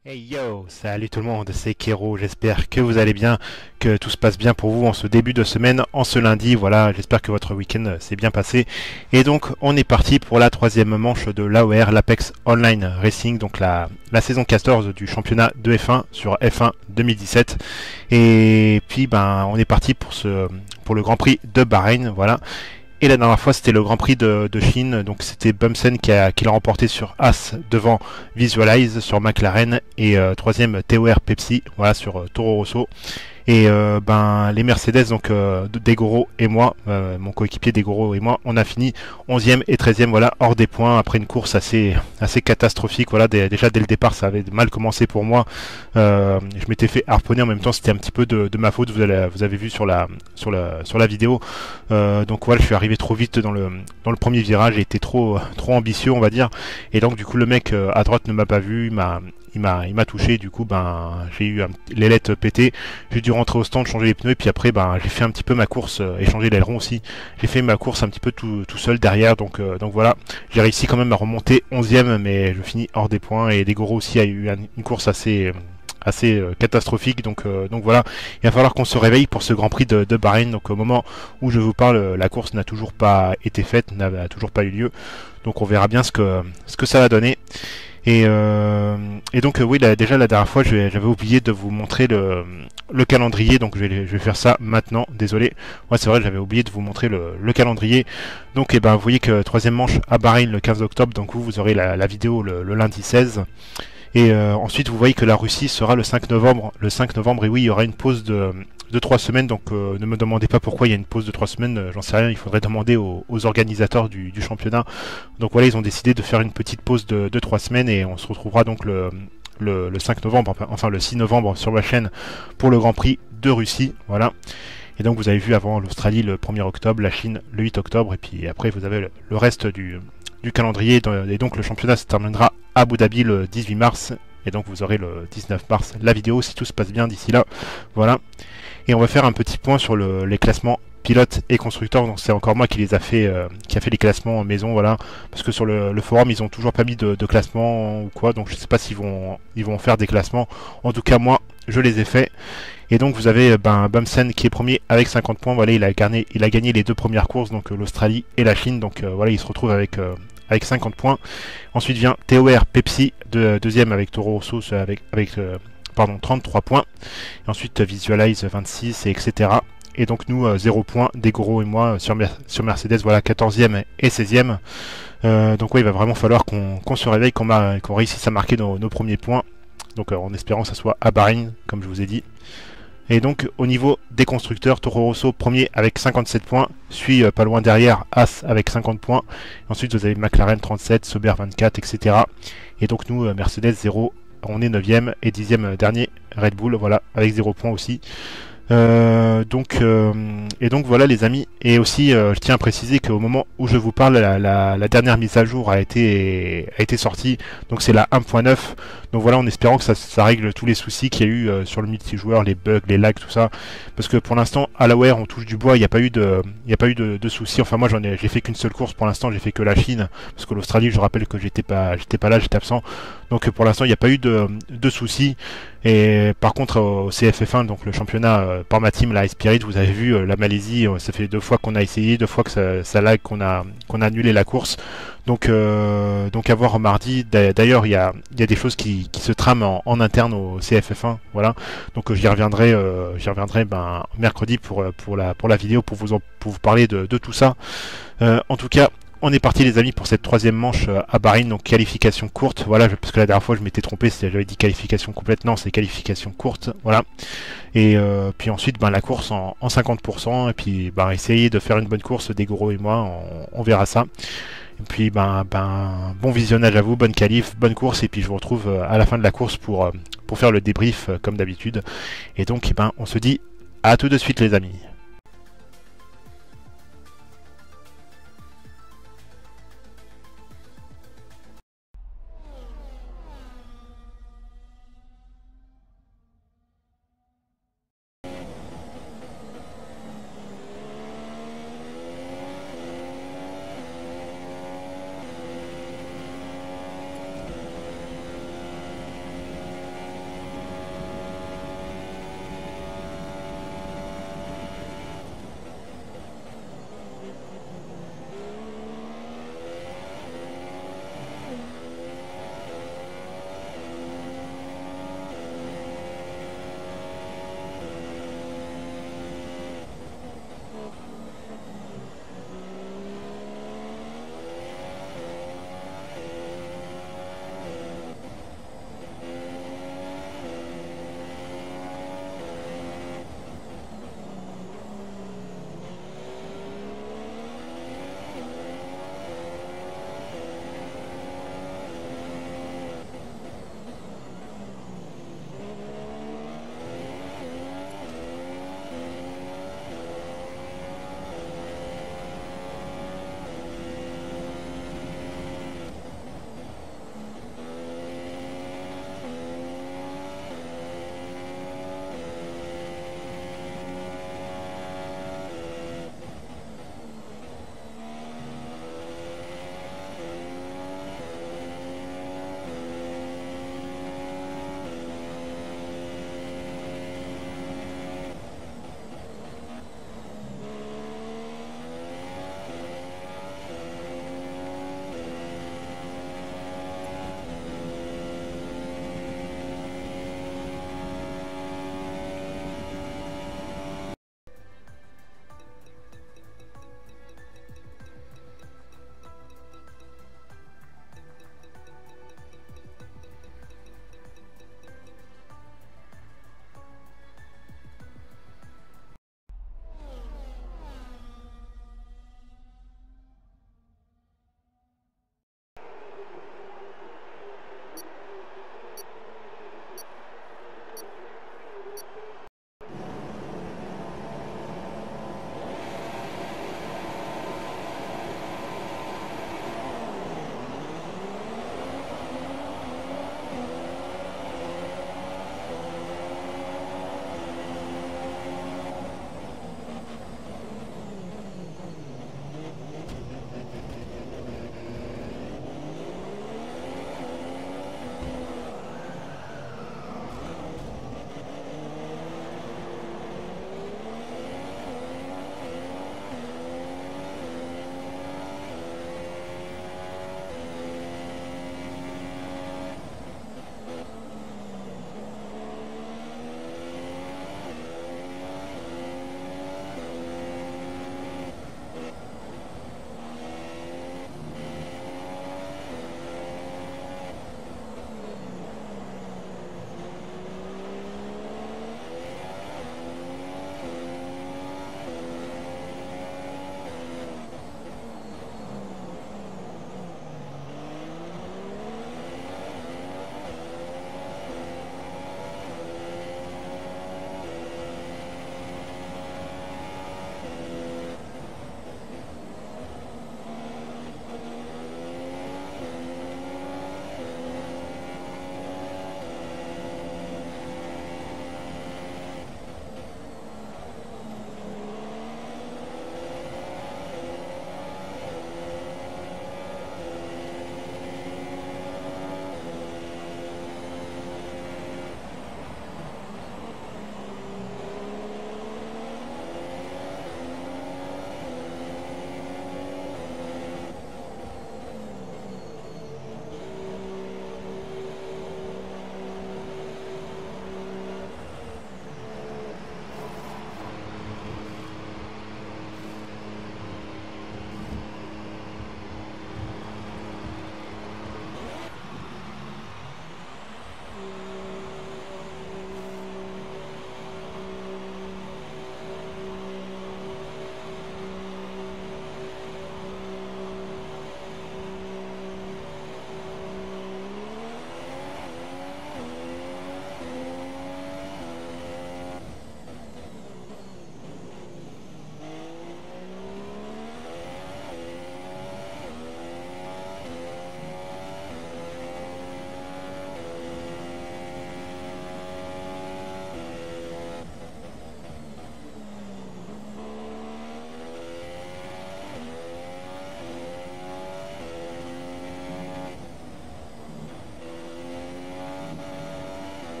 Hey yo, salut tout le monde, c'est Kero, j'espère que vous allez bien, que tout se passe bien pour vous en ce début de semaine, en ce lundi, voilà, j'espère que votre week-end s'est bien passé. Et donc on est parti pour la troisième manche de l'AOR, l'Apex Online Racing, donc la saison 14 du championnat de F1 sur F1 2017. Et puis on est parti pour le Grand Prix de Bahreïn, voilà. Et la dernière fois, c'était le Grand Prix de Chine. Donc, c'était Bumsen qui l'a remporté sur As devant Visualize sur McLaren. Et troisième, TOR Pepsi, voilà, sur Toro Rosso. Et les Mercedes, donc Degoro et moi, mon coéquipier Degoro et moi, on a fini 11e et 13e, voilà, hors des points, après une course assez catastrophique. Voilà, déjà dès le départ, ça avait mal commencé pour moi. Je m'étais fait harponner en même temps, c'était un petit peu de ma faute, vous avez vu sur la vidéo. Donc voilà, je suis arrivé trop vite dans le premier virage, j'ai été trop ambitieux, on va dire. Et donc du coup, le mec à droite ne m'a pas vu, il m'a touché, du coup j'ai eu l'ailette pétée, j'ai dû rentrer au stand, changer les pneus, et puis après j'ai fait un petit peu ma course, et changer l'aileron aussi, j'ai fait ma course un petit peu tout seul derrière, donc voilà, j'ai réussi quand même à remonter 11ème, mais je finis hors des points, et Degoro aussi a eu une course assez catastrophique, donc voilà, il va falloir qu'on se réveille pour ce Grand Prix de Bahreïn. Donc au moment où je vous parle, la course n'a toujours pas été faite, n'a toujours pas eu lieu, donc on verra bien ce que ça va donner. Et donc oui, déjà la dernière fois, j'avais oublié de vous montrer le calendrier, donc je vais faire ça maintenant, désolé. Ouais, c'est vrai, j'avais oublié de vous montrer le calendrier. Donc vous voyez que troisième manche à Bahreïn le 15 octobre, donc vous aurez la vidéo le lundi 16. Et ensuite, vous voyez que la Russie sera le 5 novembre. Le 5 novembre, et oui, il y aura une pause de 3 semaines. Donc ne me demandez pas pourquoi il y a une pause de 3 semaines. J'en sais rien, il faudrait demander aux organisateurs du championnat. Donc voilà, ils ont décidé de faire une petite pause de 3 semaines. Et on se retrouvera donc le 5 novembre, enfin le 6 novembre sur ma chaîne pour le Grand Prix de Russie. Voilà. Et donc vous avez vu avant l'Australie le 1er octobre, la Chine le 8 octobre. Et puis après, vous avez le reste du calendrier. Et donc le championnat se terminera à Abu Dhabi le 18 mars. Et donc vous aurez le 19 mars la vidéo si tout se passe bien d'ici là. Voilà. Et on va faire un petit point sur les classements pilotes et constructeurs. Donc c'est encore moi qui les a fait, qui a fait les classements en maison, voilà. Parce que sur le forum ils ont toujours pas mis de classement ou quoi. Donc je sais pas s'ils vont faire des classements. En tout cas moi je les ai faits. Et donc vous avez Bumsen qui est premier avec 50 points. Voilà, il a gagné les deux premières courses, donc l'Australie et la Chine. Donc voilà, il se retrouve avec 50 points. Ensuite vient TOR Pepsi, deuxième avec Toro Rosso avec 33 points. Et ensuite Visualize 26, et etc. Et donc nous, 0 points, Degoro et moi sur Mercedes, voilà, 14e et 16e. Donc ouais, il va vraiment falloir qu'on se réveille, qu'on réussisse à marquer nos premiers points. Donc en espérant que ça soit à Bahreïn, comme je vous ai dit. Et donc au niveau des constructeurs, Toro Rosso premier avec 57 points, suit pas loin derrière As avec 50 points. Ensuite vous avez McLaren 37, Sauber 24, etc. Et donc nous, Mercedes 0, on est 9ème et 10ème dernier Red Bull, voilà, avec 0 points aussi. Et donc voilà les amis. Et aussi je tiens à préciser qu'au moment où je vous parle, la dernière mise à jour a été sortie. Donc c'est la 1.9. Donc voilà, en espérant que ça règle tous les soucis qu'il y a eu sur le multijoueur, les bugs, les lags, tout ça. Parce que pour l'instant, à la on touche du bois, il n'y a pas eu de soucis. Enfin moi j'ai fait qu'une seule course pour l'instant, j'ai fait que la Chine. Parce que l'Australie, je rappelle que j'étais pas là, j'étais absent. Donc pour l'instant, il n'y a pas eu de soucis. Et par contre, au CFF1, donc le championnat par ma team, la Spirit, vous avez vu la Malaisie, ça fait 2 fois qu'on a essayé, 2 fois que ça lag, qu'on a annulé la course. Donc à voir mardi. D'ailleurs, il y a des choses qui se trament en interne au CFF1, voilà. Donc j'y reviendrai mercredi pour la vidéo pour vous parler de tout ça. En tout cas, on est parti les amis pour cette troisième manche à Bahreïn, donc qualification courte, voilà, parce que la dernière fois je m'étais trompé, j'avais dit qualification complète, non c'est qualification courte, voilà. Et puis ensuite la course en 50%, et puis essayer de faire une bonne course, Degoro et moi, on verra ça. Et puis bon visionnage à vous, bonne qualif, bonne course, et puis je vous retrouve à la fin de la course pour faire le débrief comme d'habitude. Et donc on se dit à tout de suite les amis.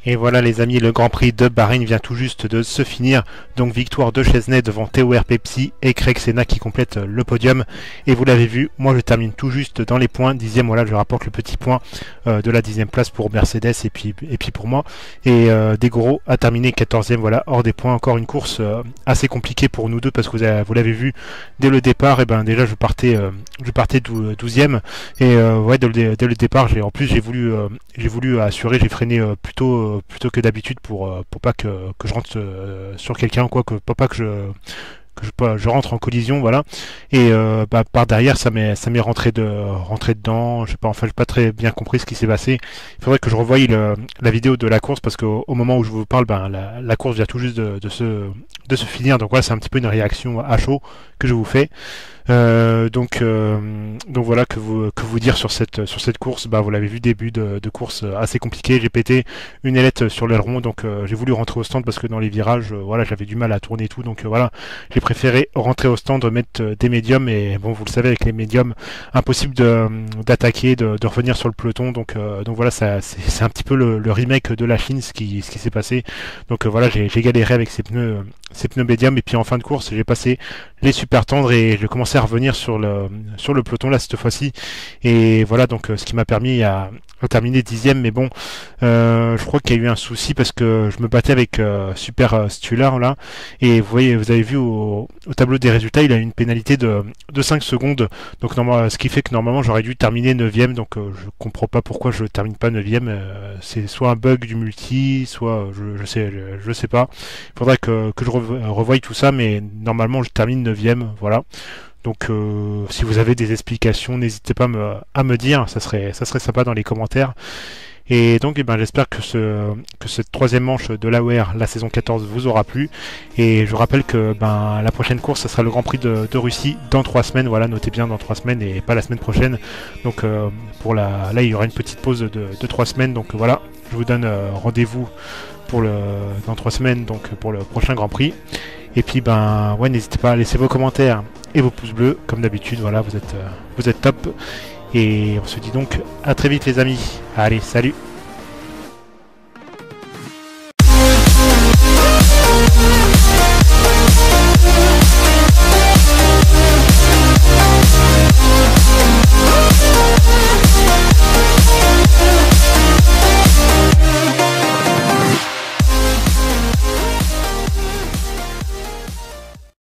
Et voilà les amis, le Grand Prix de Bahreïn vient tout juste de se finir. Donc victoire de Chesney devant TOR Pepsi et Craig Senna qui complète le podium. Et vous l'avez vu, moi je termine tout juste dans les points. 10e, voilà, je rapporte le petit point de la 10e place pour Mercedes et puis pour moi. Et Degoro a terminé 14e, voilà, hors des points. Encore une course assez compliquée pour nous deux parce que vous l'avez vu dès le départ. Et ben déjà je partais 12e. Et ouais, dès le départ, j'ai voulu assurer, j'ai freiné plutôt que d'habitude pour pas que je rentre sur quelqu'un, quoi, que pour pas que je rentre en collision, voilà. Et par derrière, ça m'est rentré dedans. Je sais pas, enfin, j'ai pas très bien compris ce qui s'est passé. Il faudrait que je revoie la vidéo de la course parce qu'au moment où je vous parle, ben la course vient tout juste de se finir. Donc voilà, c'est un petit peu une réaction à chaud que je vous fais. Donc voilà, que vous dire sur cette course. Bah vous l'avez vu, début de course assez compliqué. J'ai pété une ailette sur l'aileron, donc j'ai voulu rentrer au stand parce que dans les virages, voilà, j'avais du mal à tourner et tout. Donc voilà, j'ai préféré rentrer au stand, mettre des médiums. Et bon, vous le savez, avec les médiums, impossible d'attaquer, de revenir sur le peloton. Donc voilà, c'est un petit peu le remake de la Chine, ce qui s'est passé. Donc voilà, j'ai galéré avec ces pneus médiums. Et puis en fin de course, j'ai passé les super tendres et je commençais à revenir sur le peloton là cette fois-ci. Et voilà, donc ce qui m'a permis à terminer 10e. Mais bon, je crois qu'il y a eu un souci parce que je me battais avec Super Stuller là. Et vous avez vu au tableau des résultats, il a une pénalité de 5 secondes. Donc ce qui fait que normalement j'aurais dû terminer 9e. Donc je comprends pas pourquoi je termine pas 9e. C'est soit un bug du multi, soit je sais pas. Il faudrait que je revoie tout ça, mais normalement je termine 9e, voilà. Donc si vous avez des explications, n'hésitez pas à me dire, ça serait sympa dans les commentaires. Et donc eh ben, j'espère que cette troisième manche de l'AOR, la saison 14, vous aura plu. Et je rappelle que la prochaine course, ce sera le Grand Prix de Russie dans 3 semaines. Voilà, notez bien, dans 3 semaines et pas la semaine prochaine. Donc là, il y aura une petite pause de 3 semaines. Donc voilà, je vous donne rendez-vous dans 3 semaines, donc pour le prochain Grand Prix. Et puis ouais, n'hésitez pas à laisser vos commentaires et vos pouces bleus, comme d'habitude. Voilà, vous êtes top. Et on se dit donc à très vite les amis. Allez, salut!